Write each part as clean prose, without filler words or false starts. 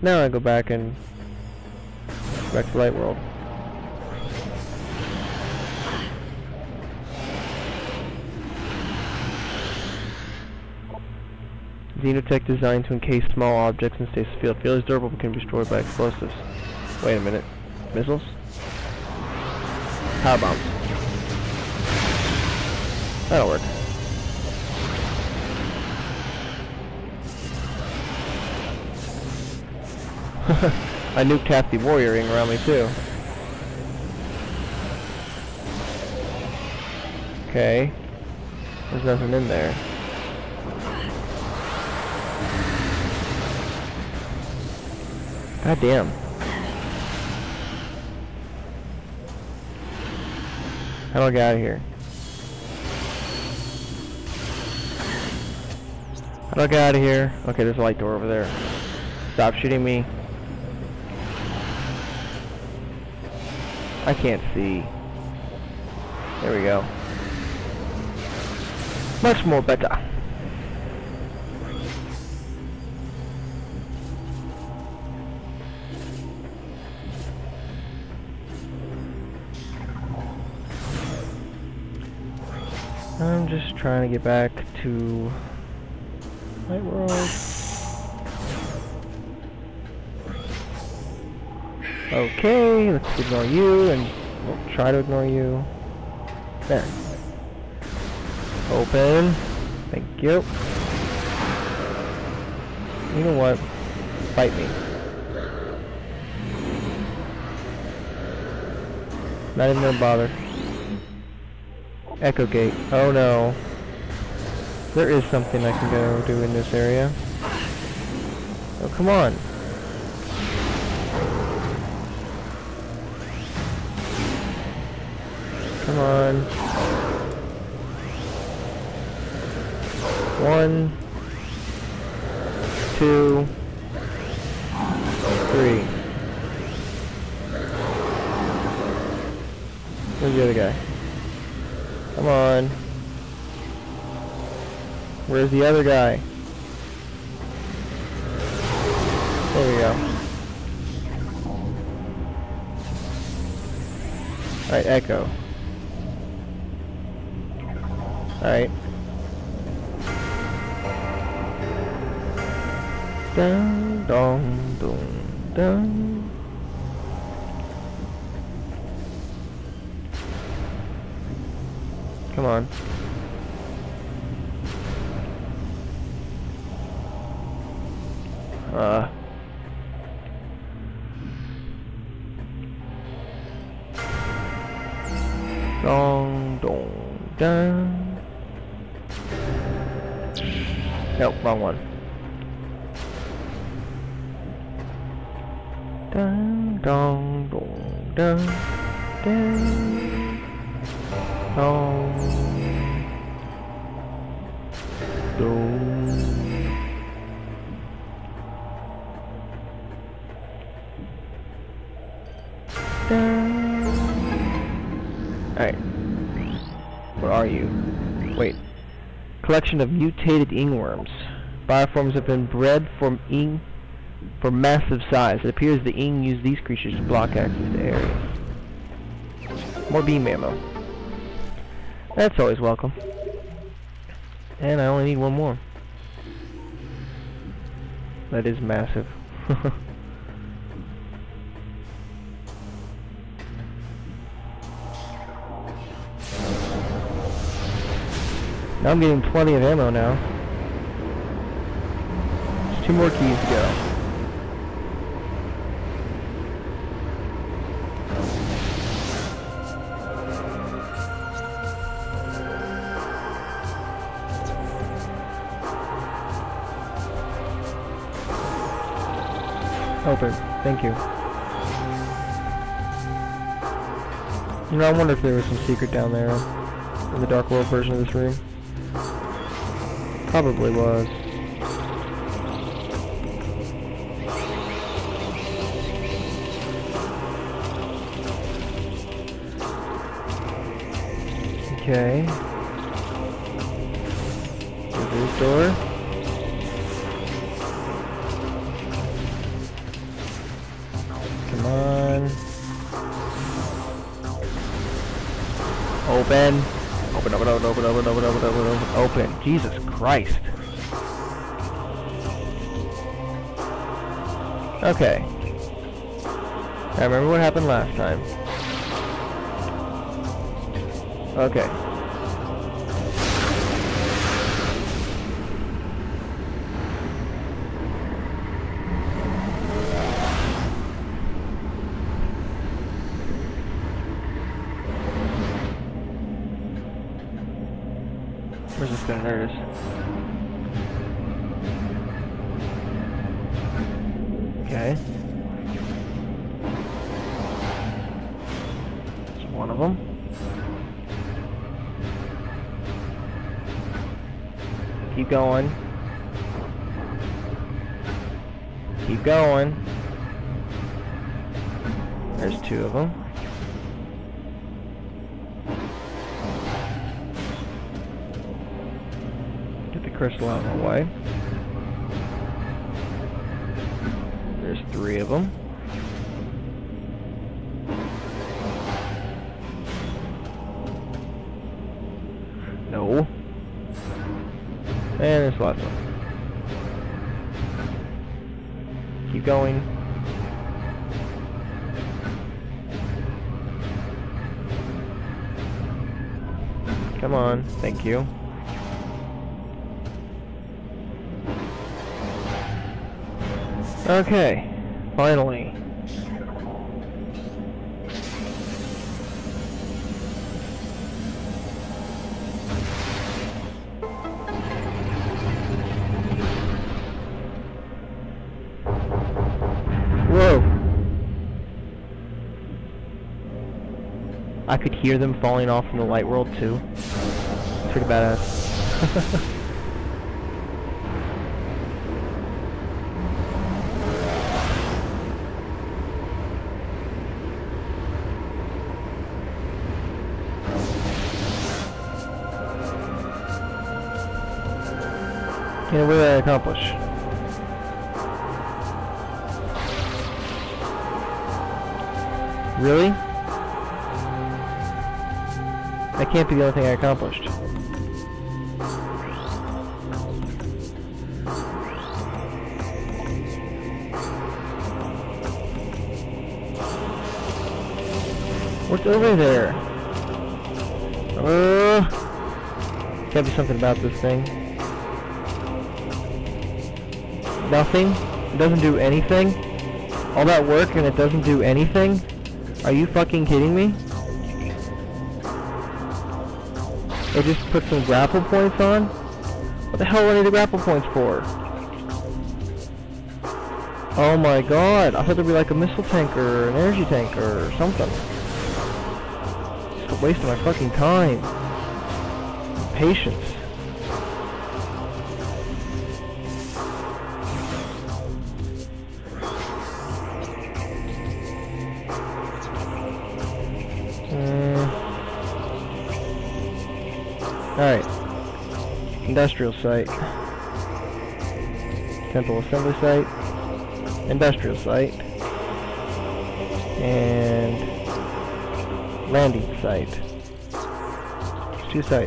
Now I go back to Light World. Xenotech designed to encase small objects in stasis field. Field is durable but can be destroyed by explosives. Wait a minute. Missiles? Power bombs. That'll work. I nuked half the warrior ring around me too. Okay. There's nothing in there. God damn. How do I get out of here? How do I get out of here? Okay, there's a light door over there. Stop shooting me. I can't see. There we go. Much more better. I'm just trying to get back to Light World. Okay, let's ignore you and we'll try to ignore you. There. Open. Thank you. You know what? Fight me. Not even gonna bother. Echo Gate. Oh no. There is something I can go do in this area. Oh, come on. Come on. 1, 2, 3. Where's the other guy? Come on. Where's the other guy? There we go. Alright, Echo. Alright. Dun dong dun dun. Come on. Dong dong dun. Nope, wrong one. Dun dong dong dun dun. Dong dong. Alright. Where are you? Wait. Collection of mutated ingworms. Bioforms have been bred from for massive size. It appears the ing use these creatures to block access to areas. More beam ammo. That's always welcome. And I only need one more. That is massive. Now I'm getting plenty of ammo now. There's 2 more keys to go. Open. Thank you. You know, I wonder if there was some secret down there in the Dark World version of this room. Probably was. Okay. Here's this door. Open. Open, open, open, open, open, open, open, open, open, open. Jesus Christ. Okay. I remember what happened last time. Okay. Where's this guy? There it is. Okay. That's one of them. Keep going. Keep going. There's two of them. Get the crystal out of my way. There's three of them. No. And this last one. Keep going. Come on, thank you. Okay, finally. Whoa! I could hear them falling off in the light world too. Pretty badass. And what did I accomplish? Really? That can't be the only thing I accomplished. What's over there? Gotta be something about this thing. Nothing? It doesn't do anything? All that work and it doesn't do anything? Are you fucking kidding me? It just put some grapple points on? What the hell do I need the grapple points for? Oh my god, I thought there'd be like a missile tanker or an energy tanker or something. Just a waste of my fucking time. Patience. Alright. Industrial site. Temple assembly site. Industrial site. And landing site. Two sites.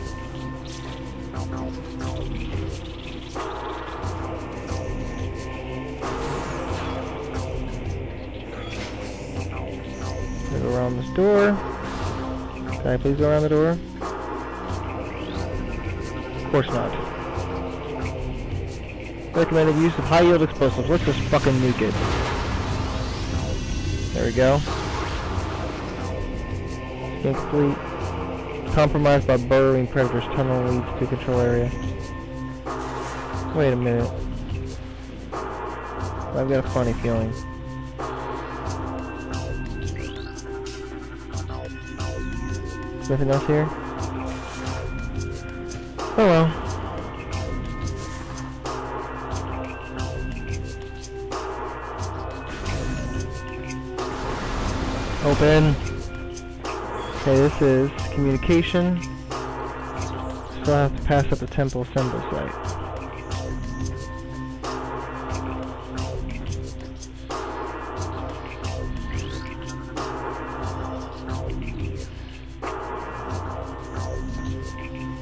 Go around this door. Can I please go around the door? Of course not. Recommended use of high yield explosives. Let's just fucking nuke it. There we go. Incomplete. Compromised by burrowing predators. Tunnel leads to control area. Wait a minute. I've got a funny feeling. Nothing else here? Oh well. Open. Okay, this is communication. Still have to pass up the temple assembly site.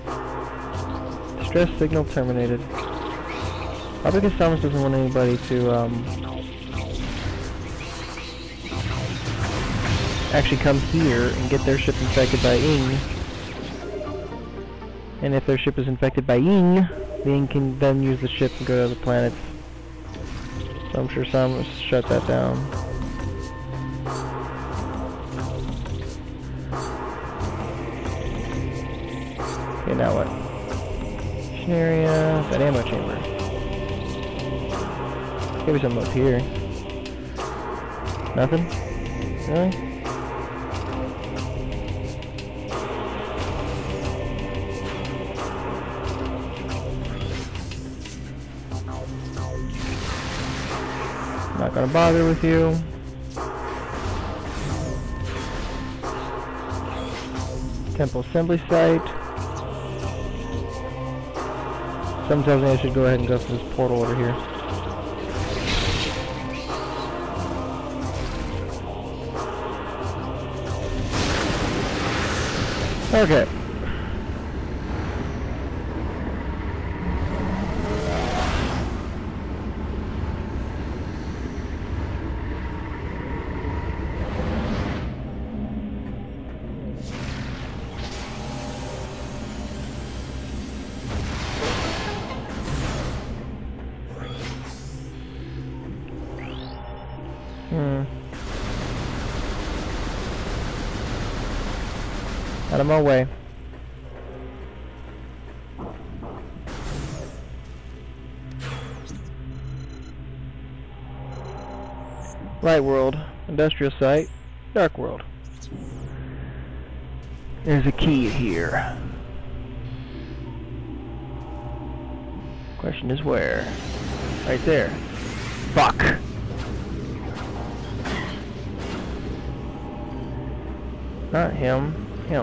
Distress signal terminated. Probably because Thomas doesn't want anybody to, actually come here and get their ship infected by Ing. And if their ship is infected by Ing, the Ing can then use the ship and go to other planets. So I'm sure Sam will shut that down. Okay, now what? Mission area, that ammo chamber. Maybe something up here. Nothing? Really? Not gonna bother with you. Temple assembly site. Sometimes I should go ahead and go through this portal over here. Okay. Out of my way. Light world, industrial site, dark world. There's a key here. Question is where? Right there. Fuck! Not him. Him.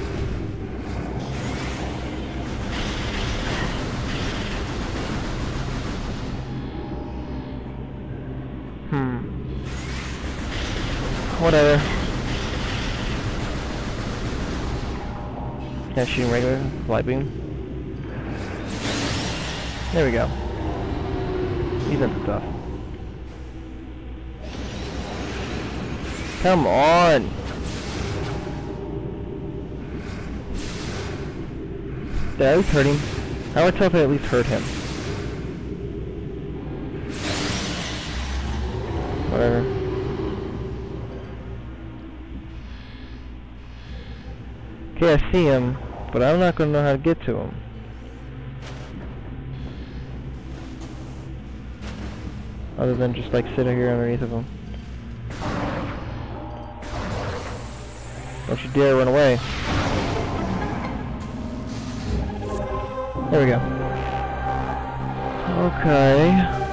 Whatever. Yeah, shooting regular light beam. There we go. He's into stuff. Come on! Did I at least hurt him? How would I tell if I at least hurt him? Whatever. Okay, I see him, but I'm not gonna know how to get to him. Other than just like sit here underneath of him. Don't you dare run away. There we go. Okay.